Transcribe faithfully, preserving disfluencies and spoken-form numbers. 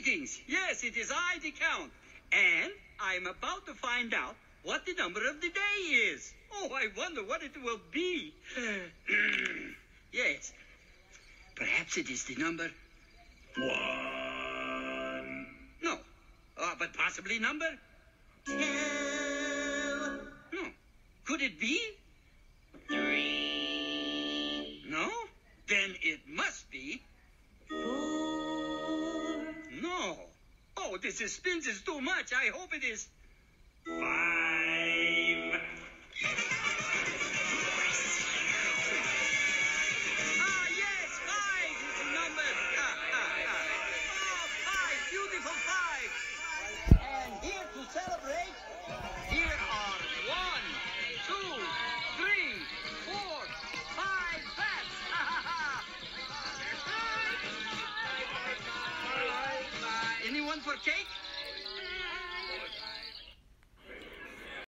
Greetings. Yes, it is I, the Count. And I'm about to find out what the number of the day is. Oh, I wonder what it will be. Yes. Perhaps it is the number... One. No. Uh, but possibly number... Two. No. Could it be... Three. No? Then it must be... Four. No. Oh, the suspense is too much. I hope it is... Five. Ah, yes, five is the number. Ah, ah, ah. Oh, five, beautiful five. And here to celebrate, here are one, two, three, four, five bats. Ha, ha, ha. Anyone for cake?